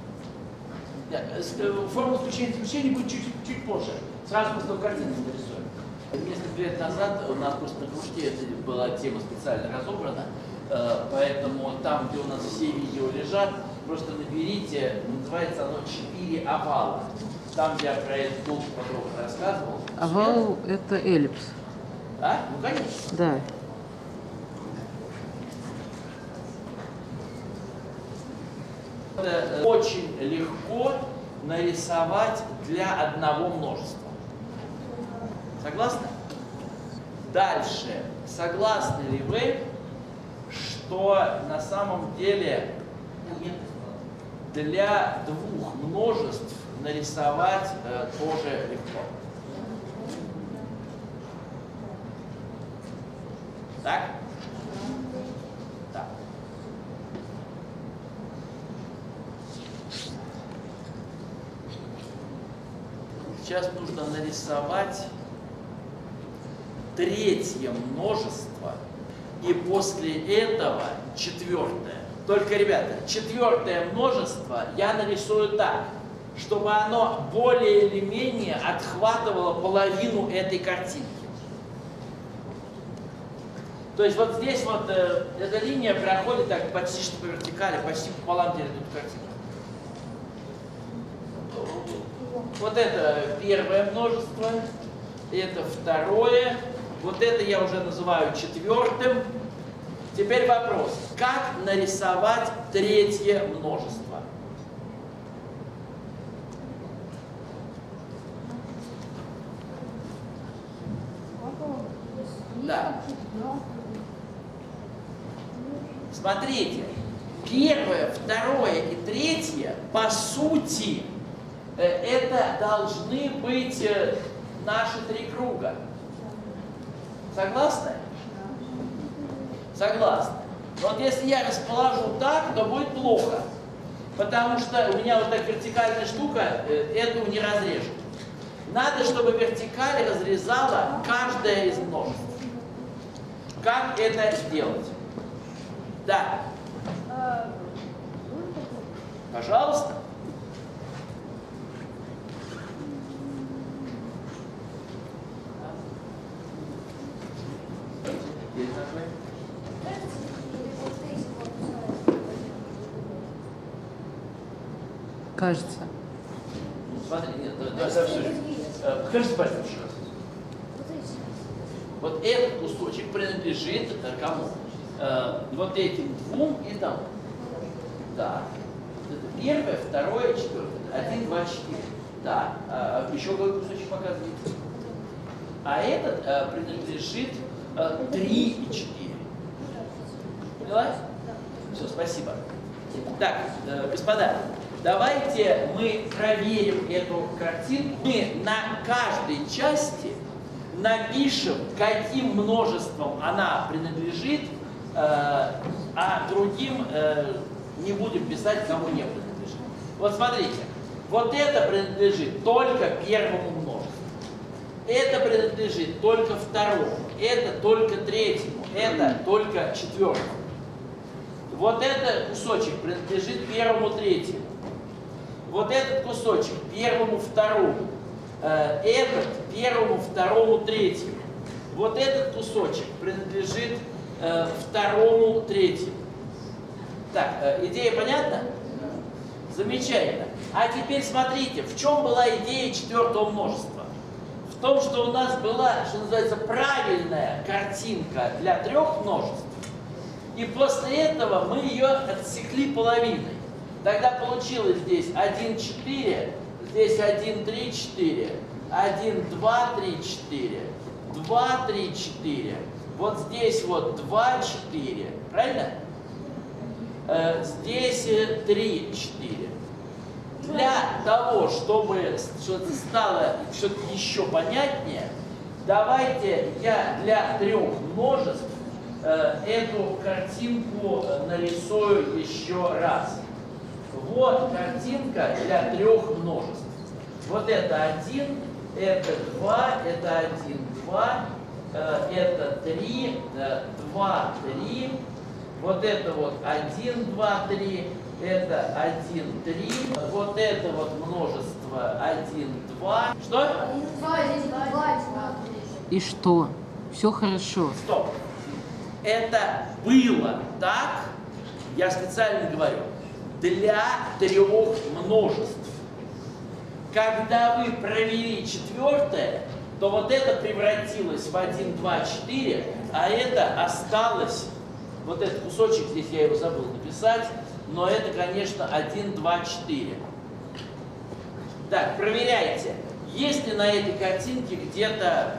Формула включения и исключения будет чуть, чуть позже. Сразу после того картинку нарисуем. Несколько лет назад у нас просто на кружке это была тема специально разобрана, поэтому там, где у нас все видео лежат, просто наберите, называется оно «Четыре овала». Там, где я про это долго подробно рассказывал. Овал – это эллипс. А? Ну, конечно. Да. Это очень легко нарисовать для одного множества. Согласны? Дальше. Согласны ли вы, что на самом деле для двух множеств нарисовать э, тоже легко? Так? Так. Сейчас нужно нарисовать третье множество и после этого четвертое. Только, ребята, четвертое множество я нарисую так, чтобы оно более или менее отхватывало половину этой картинки. То есть вот здесь вот э, эта линия проходит так почти что по вертикали, почти пополам делит эту картинку. Вот это первое множество, это второе, вот это я уже называю четвертым. Теперь вопрос, как нарисовать третье множество? Да. Смотрите, первое, второе и третье, по сути, это должны быть наши три круга. Согласны? Согласны. Но вот если я расположу так, то будет плохо. Потому что у меня вот так вертикальная штука эту не разрежет. Надо, чтобы вертикаль разрезала каждое из множеств. Как это сделать? Да. Пожалуйста. Кажется. Смотри, нет, давай запишем. Покажите пальцем еще раз. Вот этот кусочек принадлежит кому? Э, вот этим двум и тому. Да. Это первое, второе, четвертое. Один, два, четыре. Да. А еще какой кусочек показывается? А этот э, принадлежит э, три и четыре. Поняла? Все, спасибо. Так, э, господа, давайте мы проверим эту картинку. Мы на каждой части напишем, каким множеством она принадлежит, э, а другим э, не будем писать, кому не принадлежит. Вот смотрите, вот это принадлежит только первому множеству, это принадлежит только второму, это только третьему, это только четвертому. Вот этот кусочек принадлежит первому, третьему. Вот этот кусочек первому, второму. Этот первому, второму, третьему. Вот этот кусочек принадлежит э, второму, третьему. Так, э, идея понятна? Замечательно. А теперь смотрите, в чем была идея четвертого множества? В том, что у нас была, что называется, правильная картинка для трех множеств. И после этого мы ее отсекли половиной. Тогда получилось здесь один, четыре. Здесь один, три, четыре, один, два, три, четыре, два, три, четыре, вот здесь вот два, четыре, правильно? Э, здесь три, четыре. Для того, чтобы что-то стало что-то еще понятнее, давайте я для трех множеств э, эту картинку нарисую еще раз. Вот картинка для трех множеств. Вот это один, это два, это один, два, это три, два, три. Вот это вот один, два, три, это один, три. Вот это вот множество один, два. Что? И что? Все хорошо. Стоп. Это было так, я специально говорю, для трех множеств. Когда вы провели четвертое, то вот это превратилось в один, два, четыре, а это осталось, вот этот кусочек, здесь я его забыл написать, но это, конечно, один, два, четыре. Так, проверяйте, есть ли на этой картинке где-то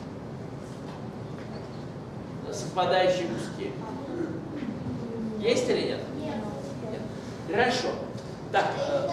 совпадающие куски? Есть или нет? Хорошо. Так, э,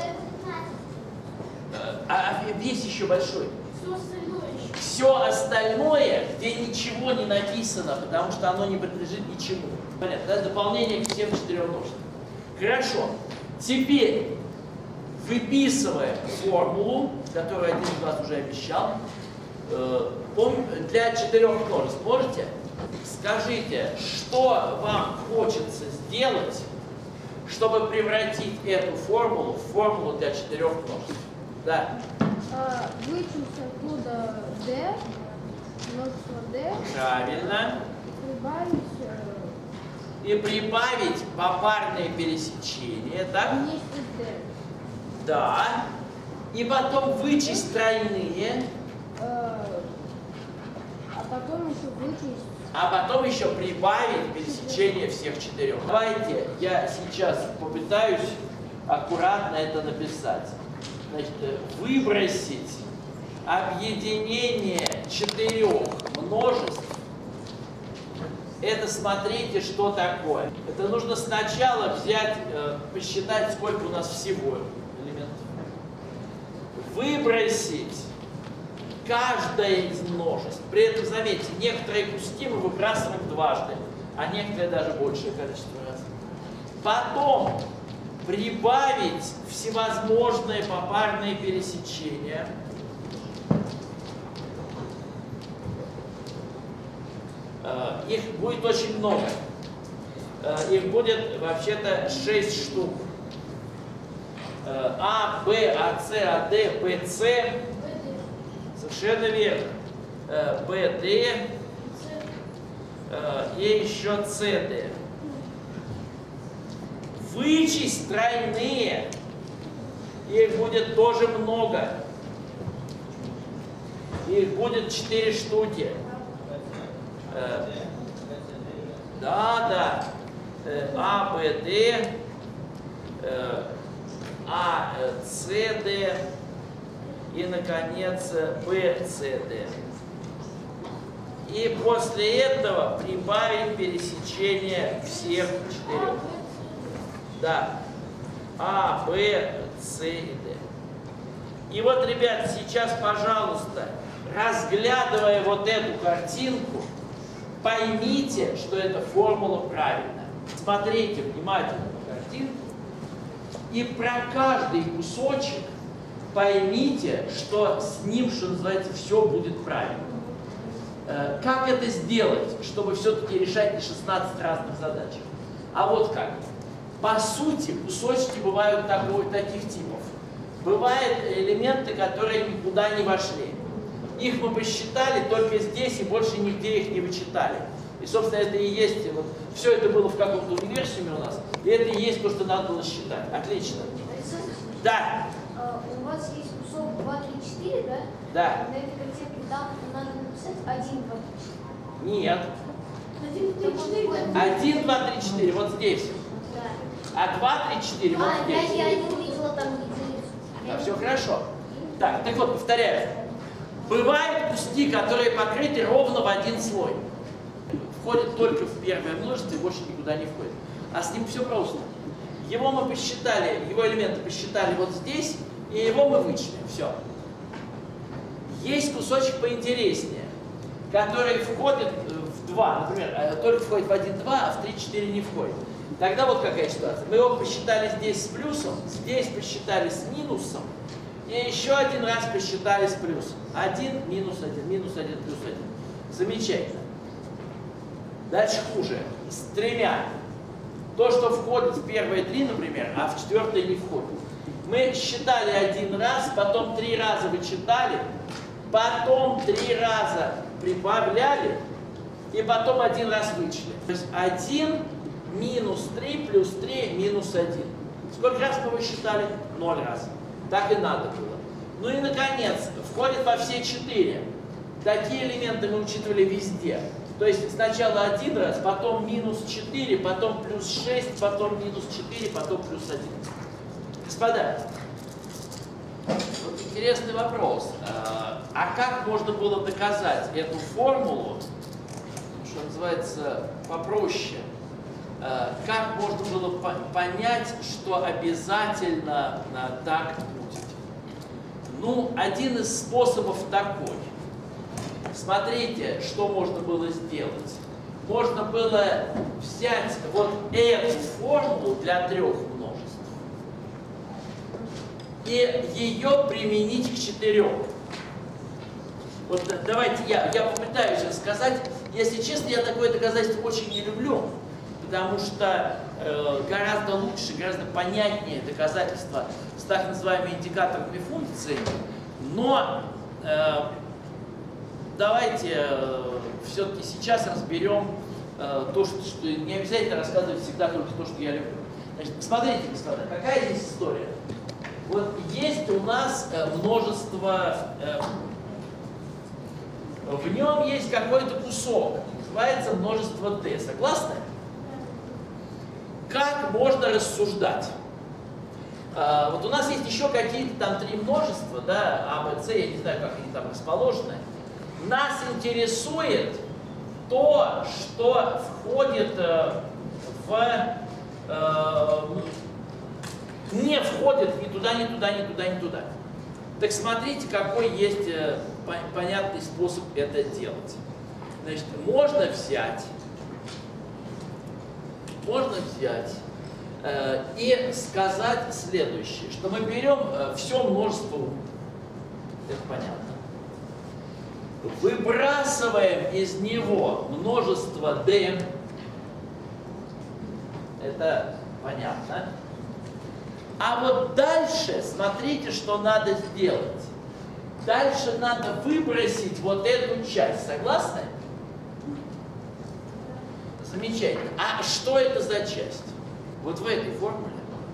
а весь еще большой. Все остальное, где ничего не написано, потому что оно не принадлежит ничему. Понятно, да? Дополнение к всем четырем множествам. Хорошо. Теперь выписываем формулу, которую один из вас уже обещал, э, для четырех множеств. Можете? Скажите, что вам хочется сделать, чтобы превратить эту формулу в формулу для четырех множеств? Да. А, вычесть оттуда d, множество d. Правильно. Прибавить. И прибавить попарные пересечения, так? Вместе с d. Да. И потом вычесть тройные. А, а потом еще вычесть. А потом еще прибавить пересечение всех четырех. Давайте я сейчас попытаюсь аккуратно это написать. Значит, выбросить объединение четырех множеств. Это смотрите, что такое. Это нужно сначала взять, э, посчитать, сколько у нас всего элементов. Выбросить каждое из множеств. При этом, заметьте, некоторые куски мы выбрасываем дважды, а некоторые даже большее количество раз. Потом прибавить всевозможные попарные пересечения. Их будет очень много. Их будет вообще-то шесть штук. А, Б, А, С, А, Д, Б, С. Совершенно верно. Б, Д. И еще С, Д. Вычесть тройные. Их будет тоже много. Их будет четыре штуки. Да, да. А, Б, Д. А, С, Д. И, наконец, Б, С, Д. И после этого прибавить пересечение всех четырех. Да. А, Б, С и Д. И вот, ребят, сейчас, пожалуйста, разглядывая вот эту картинку, поймите, что эта формула правильная. Смотрите внимательно на картинку. И про каждый кусочек поймите, что с ним, что называется, все будет правильно. Как это сделать, чтобы все-таки решать не шестнадцать разных задач? А вот как. По сути, кусочки бывают такой, таких типов. Бывают элементы, которые никуда не вошли. Их мы посчитали только здесь и больше нигде их не вычитали. И, собственно, это и есть, вот, все это было в каком-то универсуме у нас, и это и есть то, что надо было считать. Отлично. Да. У вас есть кусок два, три, четыре, да? Да. На этой картинке там надо написать один, два, три, четыре. Нет. Один, три, четыре. один, два, три, четыре. Вот здесь. Да. А два, три, четыре. Вот А, я, здесь. я один видела там единицу. Да, все хорошо. Так, так вот, повторяю. Бывают куски, которые покрыты ровно в один слой. Входит только в первое множество и больше никуда не входит. А с ним все просто. Его мы посчитали, его элементы посчитали вот здесь, и его мы вычли. Все. Есть кусочек поинтереснее, который входит в два. Например, только входит в один, два, а в три, четыре не входит. Тогда вот какая ситуация. Мы его посчитали здесь с плюсом, здесь посчитали с минусом, и еще один раз посчитали с плюсом. один, минус один, минус один, плюс один. Замечательно. Дальше хуже. С тремя. То, что входит в первые три, например, а в четвертое не входит. Мы считали один раз, потом три раза вычитали, потом три раза прибавляли, и потом один раз вычли. То есть один минус три плюс три минус один. Сколько раз мы высчитали? Ноль раз. Так и надо было. Ну и, наконец, входит во все четыре. Такие элементы мы учитывали везде. То есть сначала один раз, потом минус четыре, потом плюс шесть, потом минус четыре, потом плюс один. Господа, вот интересный вопрос. А как можно было доказать эту формулу, что называется, попроще? Как можно было понять, что обязательно так будет? Ну, один из способов такой. Смотрите, что можно было сделать. Можно было взять вот эту формулу для трех множеств и ее применить к четырем. Вот давайте я, я попытаюсь рассказать. Если честно, я такое доказательство очень не люблю, потому что э, гораздо лучше, гораздо понятнее доказательства с так называемыми индикаторными функциями. Но э, давайте э, все-таки сейчас разберем э, то, что, что не обязательно рассказывать всегда только то, что я люблю. Значит, смотрите, господа, какая здесь история. Вот есть у нас э, множество, э, в нем есть какой-то кусок, называется множество d. Согласны? Как можно рассуждать? Э, вот у нас есть еще какие-то там три множества, да, А, Б, С, я не знаю, как они там расположены. Нас интересует то, что входит э, в... Э, не входит ни туда, ни туда, ни туда, ни туда. Так смотрите, какой есть э, понятный способ это делать. Значит, можно взять, можно взять э, и сказать следующее, что мы берем э, все множество, это понятно, выбрасываем из него множество d, это понятно, А вот дальше, смотрите, что надо сделать. Дальше надо выбросить вот эту часть. Согласны? Замечательно. А что это за часть? Вот в этой формуле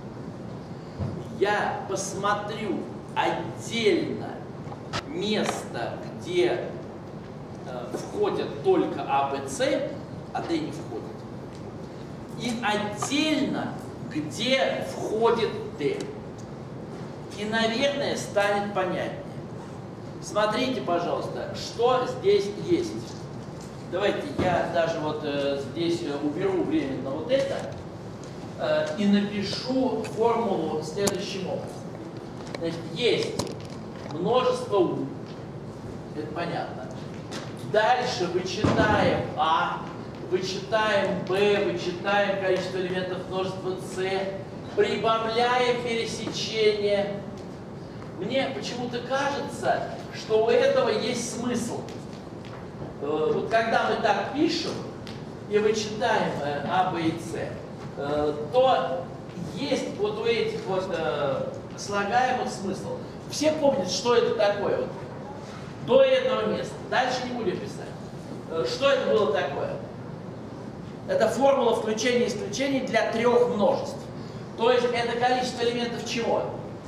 я посмотрю отдельно место, где э, входят только А, Б, С, а Д не входит. И отдельно, где входит Д. И, наверное, станет понятнее. Смотрите, пожалуйста, что здесь есть. Давайте я даже вот э, здесь уберу временно вот это э, и напишу формулу следующим образом. Значит, есть множество У, это понятно. Дальше вычитаем А, вычитаем Б, вычитаем количество элементов множества С, прибавляем пересечение. Мне почему-то кажется, что у этого есть смысл. Вот когда мы так пишем и вычитаем А, Б и С, то есть вот у этих вот слагаемых смысл. Все помнят, что это такое вот до этого места. Дальше не будем писать. Что это было такое? Это формула включения и исключения для трех множеств. То есть это количество элементов чего?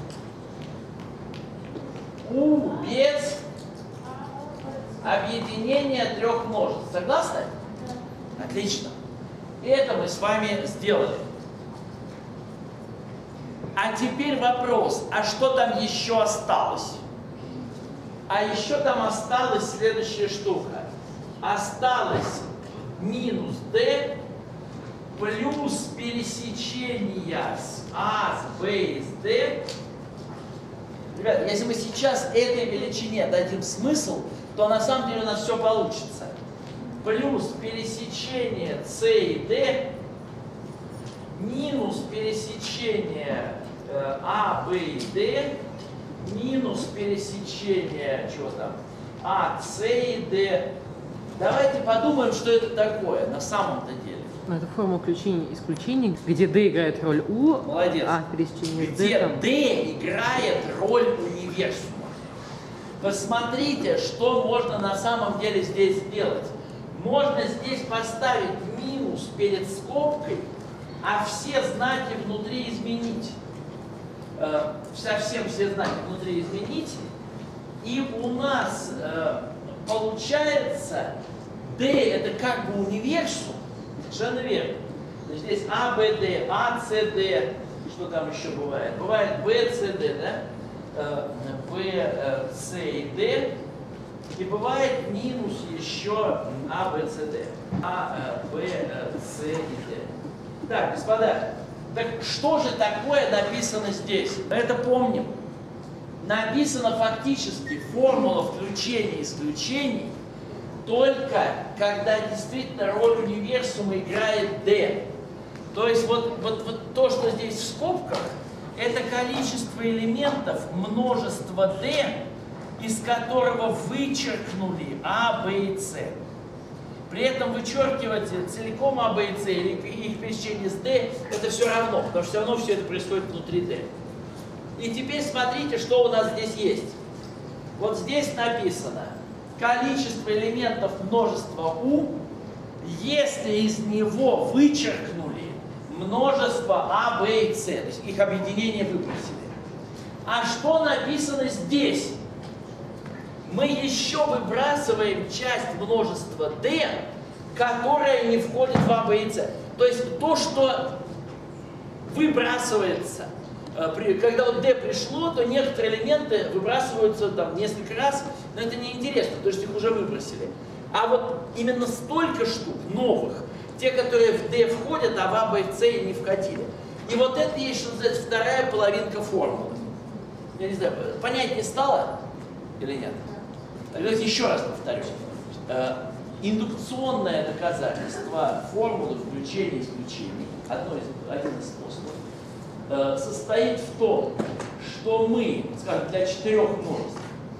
У без объединения трех множеств. Согласны? Отлично. И это мы с вами сделали. А теперь вопрос, а что там еще осталось? А еще там осталась следующая штука. Осталось минус D плюс пересечение с А с Б и с D. Ребята, если мы сейчас этой величине дадим смысл, то на самом деле у нас все получится. Плюс пересечение С и D минус пересечение э, А, Б и D минус пересечение чего там? А, С и D. Давайте подумаем, что это такое на самом-то деле. Ну, это формула включения и исключений, где D играет роль U, Молодец. а пересечение с D Где там... D играет роль универсума. Посмотрите, что можно на самом деле здесь сделать. Можно здесь поставить минус перед скобкой, а все знаки внутри изменить. Э, совсем все знаки внутри изменить. И у нас э, получается D это как бы универсум. Совершенно верно. Здесь А, Б, Д, А, С, Д. Что там еще бывает? Бывает Б, С, Д, да? Б, С и Д. И бывает минус еще А, Б, С, Д. А, Б, С и Д. Так, господа, так что же такое написано здесь? Это помним. Написано фактически формула включения и исключений только когда действительно роль универсума играет D. То есть вот, вот, вот то, что здесь в скобках, это количество элементов множества D, из которого вычеркнули А, Б и С. При этом вычеркивать целиком А, Б и С или их пересечение с D, это все равно, потому что все равно все это происходит внутри D. И теперь смотрите, что у нас здесь есть. Вот здесь написано количество элементов множества U, если из него вычеркнули множество А, Б и С, то есть их объединение выбросили. А что написано здесь? Мы еще выбрасываем часть множества D, которая не входит в А, Б и С. То есть то, что выбрасывается. Когда вот D пришло, то некоторые элементы выбрасываются там несколько раз, но это неинтересно, потому что их уже выбросили. А вот именно столько штук новых, те, которые в D входят, а в А, Б и С не входили. И вот это есть, что называется, вторая половинка формулы. Я не знаю, понятнее стало или нет? Давайте еще раз повторю. Индукционное доказательство формулы включения и исключений, одно из, один из способов, состоит в том, что мы, скажем, для четырех множеств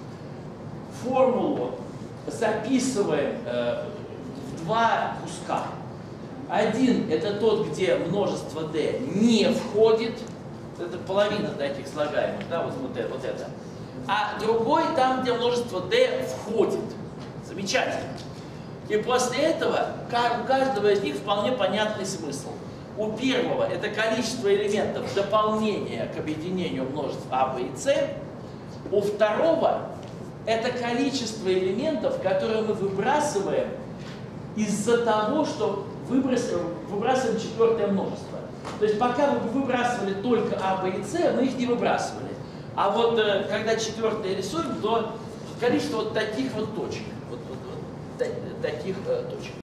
формулу записываем в два куска. Один – это тот, где множество D не входит, это половина таких слагаемых, да, вот, вот, это, вот это. А другой там, где множество d входит. Замечательно. И после этого у каждого из них вполне понятный смысл. У первого это количество элементов дополнения к объединению множеств А, Б и С. У второго это количество элементов, которые мы выбрасываем из-за того, что выбрасываем, выбрасываем четвертое множество. То есть пока вы выбрасывали только А, Б и С, мы их не выбрасывали. А вот когда четвертое рисуем, то количество вот таких вот точек. Вот, вот, вот таких э, точек.